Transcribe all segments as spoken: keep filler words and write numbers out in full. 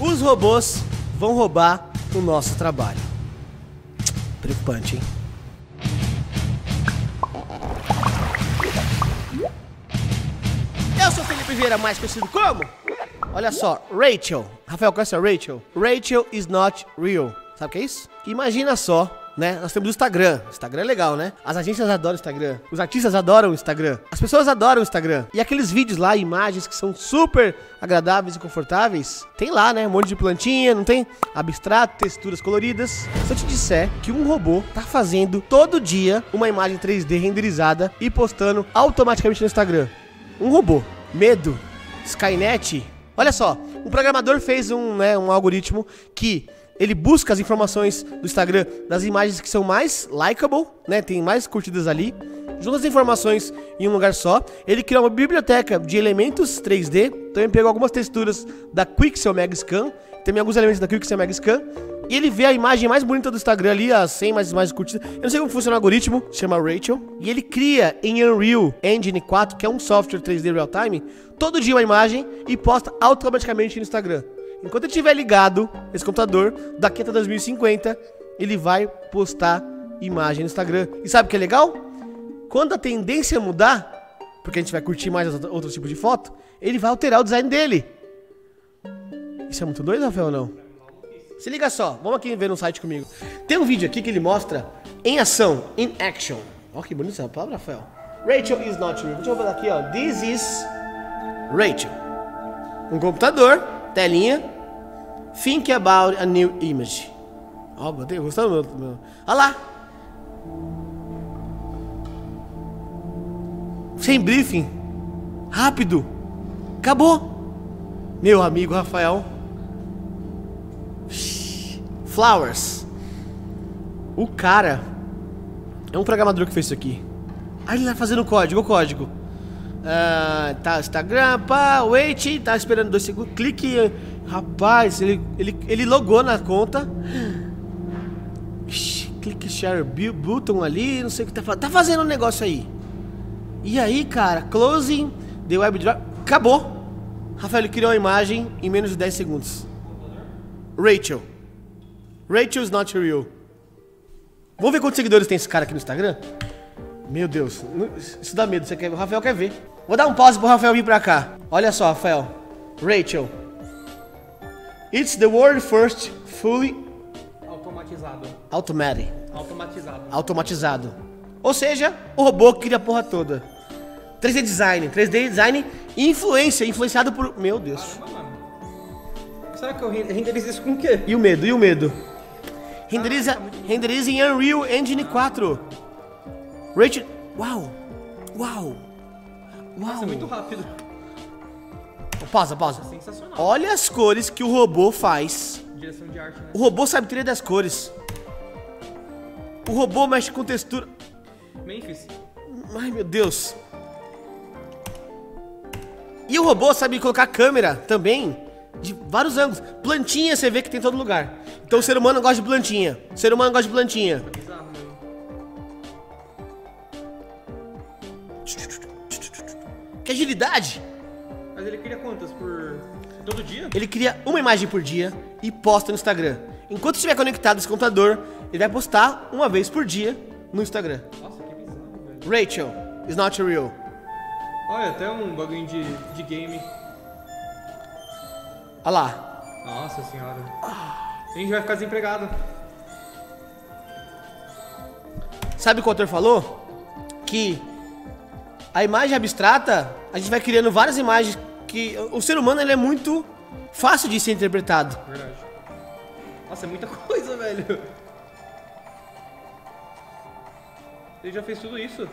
Os robôs vão roubar o nosso trabalho. Preocupante, hein? Eu sou o Felipe Vieira, mais conhecido como... Olha só, Rachel. Rafael, conhece a Rachel? Rachel is not real. Sabe o que é isso? Imagina só, né? Nós temos o Instagram. Instagram é legal, né? As agências adoram o Instagram. Os artistas adoram o Instagram. As pessoas adoram o Instagram. E aqueles vídeos lá, imagens que são super agradáveis e confortáveis, tem lá, né? Um monte de plantinha, não tem? Abstrato, texturas coloridas. Se eu te disser que um robô tá fazendo todo dia uma imagem três D renderizada e postando automaticamente no Instagram. Um robô. Medo. Skynet. Olha só, um programador fez um, né, um algoritmo que ele busca as informações do Instagram das imagens que são mais likeable, né, tem mais curtidas ali, junta as informações em um lugar só. Ele criou uma biblioteca de elementos três D, também pegou algumas texturas da Quixel Mega Scan, também alguns elementos da Quixel Mega Scan, e ele vê a imagem mais bonita do Instagram ali, as cem mais, mais curtidas. Eu não sei como funciona o algoritmo, se chama Rachel, e ele cria em Unreal Engine quatro, que é um software três D real-time, todo dia uma imagem e posta automaticamente no Instagram. Enquanto ele estiver ligado, esse computador, daqui até dois mil e cinquenta, ele vai postar imagem no Instagram. E sabe o que é legal? Quando a tendência mudar, porque a gente vai curtir mais outros tipos de foto, ele vai alterar o design dele. Isso é muito doido, Rafael, ou não? Se liga só, vamos aqui ver no site comigo. Tem um vídeo aqui que ele mostra em ação, in action. Olha que bonita essa palavra, Rafael. Rachel is not real. Deixa eu ver aqui, ó. This is Rachel. Um computador, telinha. Think about a new image. Ó, botei, gostou do meu? Olha lá. Sem briefing. Rápido. Acabou. Meu amigo Rafael. Flowers. O cara é um programador que fez isso aqui. Aí ele tá fazendo código, o código. Uh, tá, Instagram, pá, wait, tá esperando dois segundos, clique. Rapaz, ele, ele, ele logou na conta. Clique share button ali, não sei o que tá fazendo. Tá fazendo um negócio aí. E aí, cara, closing the web drive. Acabou. Rafael, ele criou a imagem em menos de dez segundos. Rachel. Rachel is not real. Vamos ver quantos seguidores tem esse cara aqui no Instagram? Meu Deus, isso dá medo. Você quer... O Rafael quer ver. Vou dar um pause pro Rafael vir pra cá. Olha só, Rafael. Rachel. It's the world first fully... Automatizado. Automatic. Automatizado. Automatizado. Ou seja, o robô que cria a porra toda. três D design. três D design e influência. Influenciado por... Meu Deus. Caramba, mano. Será que eu renderizo isso com o quê? E o medo, e o medo? Renderiza, ah, tá renderiza em Unreal Engine quatro. Rachel... Uau. Uau. Uau. Nossa, é muito rápido. Pausa, pausa. É sensacional. Olha as cores que o robô faz. Direção de arte, né? O robô sabe trilha das cores. O robô mexe com textura. Memphis. Ai, meu Deus. E o robô sabe colocar câmera também de vários ângulos. Plantinha você vê que tem em todo lugar. Então o ser humano gosta de plantinha. O ser humano gosta de plantinha. É bizarro mesmo. Que agilidade. Mas ele cria quantas por... todo dia? Ele cria uma imagem por dia e posta no Instagram. Enquanto estiver conectado esse computador, ele vai postar uma vez por dia no Instagram. Nossa, que bizarro, velho. Rachel is not real. Olha, até um bagulho de, de game. Olha lá. Nossa senhora. A gente vai ficar desempregado. Sabe o que o autor falou? Que a imagem abstrata, a gente vai criando várias imagens que... O ser humano, ele é muito fácil de ser interpretado. Verdade. Nossa, é muita coisa, velho. Ele já fez tudo isso.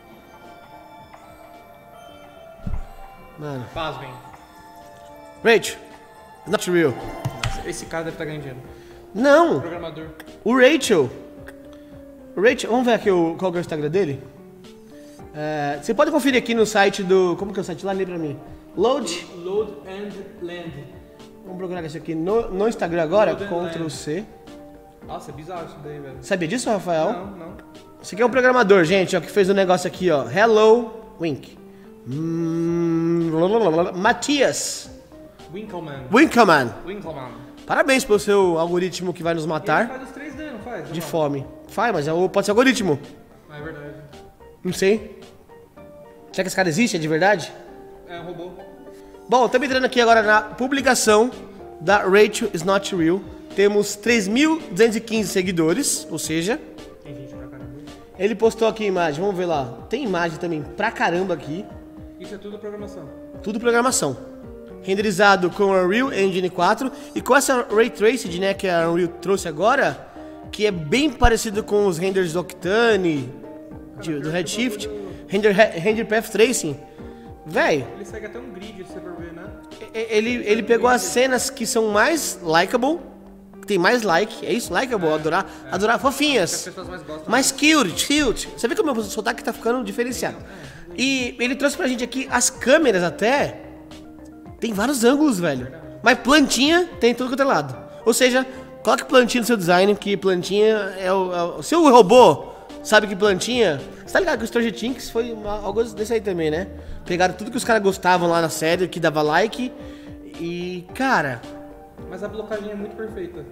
Mano. Pasmem. Rachel, not real. Nossa, esse cara deve estar ganhando dinheiro. Não. Programador. O Rachel. O Rachel, vamos ver aqui o, qual é o Instagram dele? É, você pode conferir aqui no site do... Como que é o site lá? Lê pra mim. Load. Load and Land. Vamos procurar isso aqui no, no Instagram agora. Load and Ctrl Land. C. Nossa, é bizarro isso daí, velho. Sabia disso, Rafael? Não, não. Esse aqui é um programador, gente, ó, que fez um negócio aqui, ó. Hello, Wink. Hum, Matias. Winkleman. Winkleman. Winkleman. Parabéns pelo seu algoritmo que vai nos E ele matar faz os três D, não faz? de Não. fome. Faz, mas é o- pode ser algoritmo. Ah, é verdade. Não sei. Será que esse cara existe? É de verdade? É um robô. Bom, estamos entrando aqui agora na publicação da Rachel is Not Real. Temos três mil duzentos e quinze seguidores, ou seja, Tem gente pra caramba. ele postou aqui a imagem, vamos ver lá. Tem imagem também pra caramba aqui. Isso é tudo programação. Tudo programação. Renderizado com a Unreal Engine quatro e com essa Ray Tracing, né, que a Unreal trouxe agora, que é bem parecido com os renders do Octane, de- do Redshift, render, render Path Tracing. Véi, Ele segue até um grid, se você for ver, né? ele, ele pegou as cenas que são mais likeable, que tem mais like, é isso? Likeable, adorar, adorar, Que as fofinhas. pessoas mais gostam. Mais cute, cute. Você vê que o meu sotaque tá ficando diferenciado. E ele trouxe pra gente aqui as câmeras até. Tem vários ângulos, velho. Mas plantinha tem tudo quanto é lado. Ou seja, coloque plantinha no seu design, que plantinha é o, é o seu robô. Sabe que plantinha? Você tá ligado que o Stranger Things foi uma, algo desse aí também, né? Pegaram tudo que os caras gostavam lá na série, que dava like. E, cara, Mas a blocagem é muito perfeita.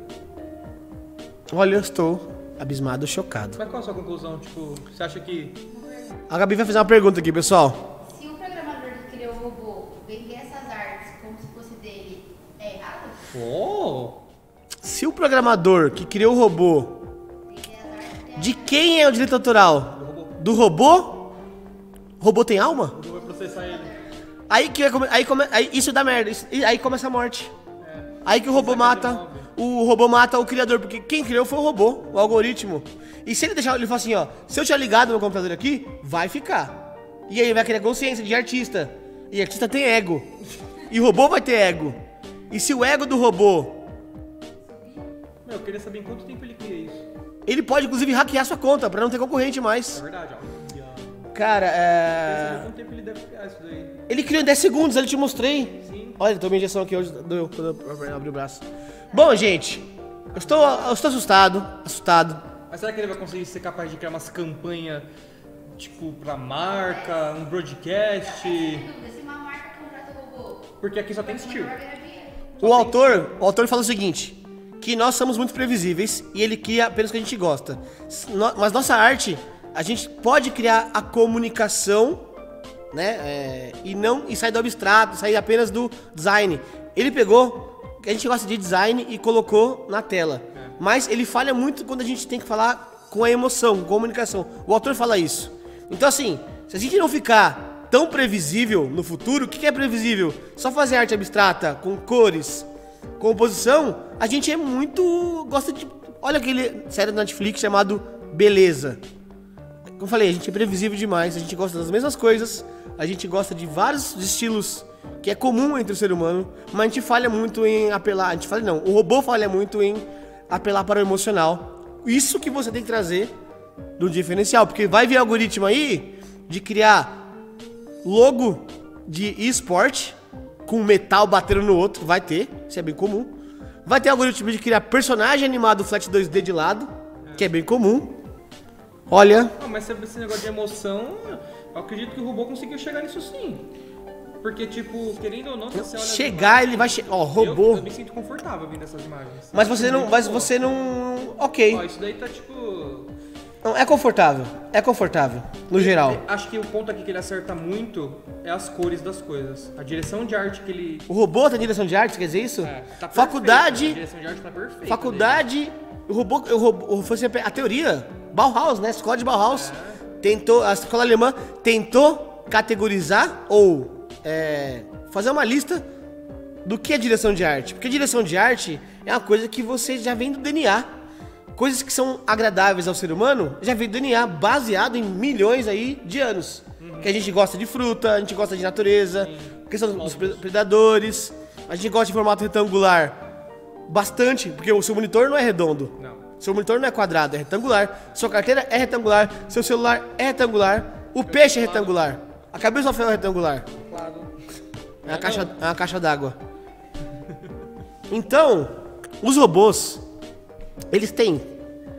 olha, eu estou abismado, chocado. Mas qual a sua conclusão? Tipo, você acha que... A Gabi vai fazer uma pergunta aqui, pessoal. Se o programador que criou o robô vender essas artes como se fosse dele, é errado? Oh! Se o programador que criou o robô, Vender as artes é de quem é o direito autoral? Do robô? O robô tem alma? O robô vai processar ele. Aí que vai come- aí, come- aí isso dá merda. Isso- e aí começa a morte. Aí que o robô mata. O robô mata o criador, porque quem criou foi o robô, o algoritmo. E se ele deixar, ele fala assim, ó, se eu tiver ligado no computador aqui, vai ficar. E aí ele vai criar consciência de artista. E artista tem ego. E o robô vai ter ego. E se o ego do robô, Meu, eu queria saber em quanto tempo ele cria isso. ele pode inclusive hackear sua conta pra não ter concorrente É mais. verdade, ó. Cara, Queria é... saber quanto tempo ele deve criar isso daí. ele criou em dez segundos, ele te mostrei. Sim. Olha, tomei injeção aqui hoje, doeu quando eu abri o braço. Bom, gente, eu estou, eu estou assustado, assustado. Mas será que ele vai conseguir ser capaz de criar umas campanhas, tipo, pra marca, um broadcast? dúvida, se uma marca contrata o robô, Porque aqui só tem vai estilo. ganhar dinheiro. O autor, o autor fala o seguinte, que nós somos muito previsíveis e ele cria apenas o que a gente gosta. S- no- Mas nossa arte, a gente pode criar a comunicação, né, é, e não e sair do abstrato, sair apenas do design. Ele pegou o que a gente gosta de design e colocou na tela. Mas ele falha muito quando a gente tem que falar com a emoção, com comunicação. O autor fala isso. Então assim, se a gente não ficar tão previsível no futuro, o que que é previsível? Só fazer arte abstrata, com cores, composição, a gente é muito... gosta de... Olha aquele série da Netflix chamado Beleza. Como eu falei, a gente é previsível demais, a gente gosta das mesmas coisas, a gente gosta de vários estilos que é comum entre o ser humano, mas a gente falha muito em apelar, a gente falha não, o robô falha muito em apelar para o emocional. Isso que você tem que trazer do diferencial, porque vai vir algoritmo aí de criar logo de esporte com metal batendo no outro, vai ter, isso é bem comum. Vai ter algoritmo de criar personagem animado flat dois D de lado, que é bem comum. Olha, Não, mas sobre esse negócio de emoção, eu acredito que o robô conseguiu chegar nisso sim. Porque, tipo, querendo ou não, se você olha... chegar, ele vai chegar. Ó, robô. Eu, eu me sinto confortável vendo essas imagens. Mas você não. Muito Mas boa. você não. Ok. Ó, isso daí tá, tipo... Não, é confortável. É confortável. No geral. Acho que o ponto aqui que ele acerta muito é as cores das coisas. A direção de arte que ele... O robô tem direção de arte, quer dizer isso? É, tá perfeito, faculdade. a direção de arte tá perfeita. Faculdade. O robô. O robô foi sempre a teoria. Bauhaus, né? A escola de Bauhaus. Tentou. A escola alemã tentou categorizar ou é, fazer uma lista do que é direção de arte. Porque direção de arte é uma coisa que você já vem do D N A. Coisas que são agradáveis ao ser humano já vem do D N A baseado em milhões aí de anos. Uhum. Que a gente gosta de fruta, a gente gosta de natureza, sim, questão dos pre- predadores, a gente gosta de formato retangular bastante, porque o seu monitor não é redondo. Não. Seu monitor não é quadrado, é retangular. Sua carteira é retangular, seu celular é retangular, o peixe é retangular, a cabeça do Rafael é retangular. Claro. É uma caixa, é uma caixa d'água. Então, os robôs, eles têm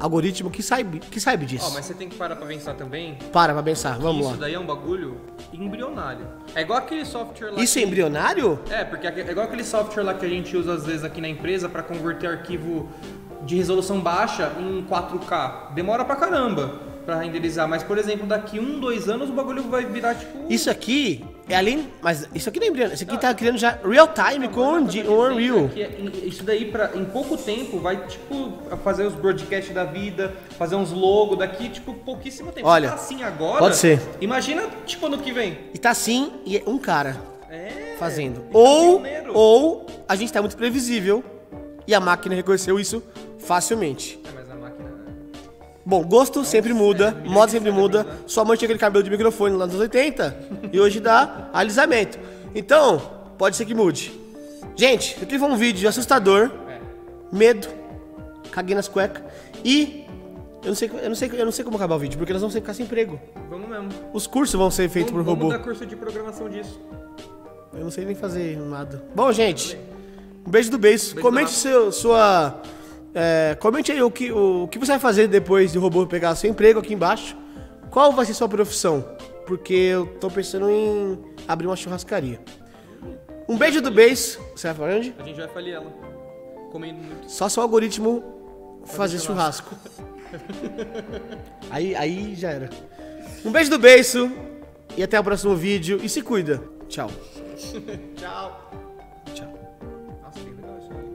algoritmo que sabe, que sabe disso. Ó, mas você tem que parar pra pensar também. Para pra pensar, vamos Isso lá. daí é um bagulho embrionário. É igual aquele software lá. Isso que... é embrionário? É, porque é igual aquele software lá que a gente usa às vezes aqui na empresa pra converter arquivo de resolução baixa em quatro K. Demora pra caramba pra renderizar, mas por exemplo, daqui um, dois anos o bagulho vai virar tipo... Isso aqui é além... Mas isso aqui não é embrionário. Isso aqui tá criando já real time com o Unde- o Unreal. Que é- isso daí, pra, em pouco tempo, vai tipo fazer os broadcasts da vida, fazer uns logos daqui, tipo, pouquíssimo tempo. Olha, Se tá assim agora, pode ser. Imagina, tipo, ano que vem. E tá assim, e é um cara É, fazendo. fica Ou, pioneiro. ou a gente tá muito previsível e a máquina reconheceu isso facilmente. É, mas a máquina... Bom, gosto sempre muda, é, moda sempre milhões de muda. coisas, né? Sua mãe tinha aquele cabelo de microfone lá nos anos oitenta e hoje dá alisamento. Então, pode ser que mude. Gente, eu tive um vídeo assustador, É. medo, caguei nas cuecas e eu não sei, eu não sei, eu não sei como acabar o vídeo, porque nós vamos ficar sem emprego. Vamos mesmo. Os cursos vão ser feitos por Vamos, robô. vamos dar curso de programação disso. Eu não sei nem fazer nada. Bom, gente, um beijo do beijo. Beijo Comente do seu, sua. é, comente aí o que, o, o que você vai fazer depois de o robô pegar seu emprego aqui embaixo. Qual vai ser sua profissão? Porque eu tô pensando em abrir uma churrascaria. Um beijo do beijo. Você vai pra onde? A gente vai falir ela. Comendo muito. Só seu algoritmo fazer churrasco. aí, aí já era. Um beijo do beijo. E até o próximo vídeo. E se cuida. Tchau. Tchau. Tchau. Nossa, que legal isso aí.